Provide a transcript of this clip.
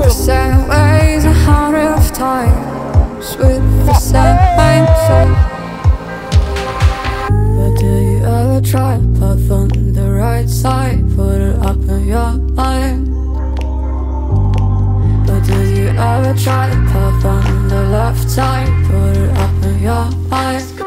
same ways 100 times with the same song. But do you ever try path on the right side? Put it up in your mind. But do you ever try path on the left side? Put it up in your mind.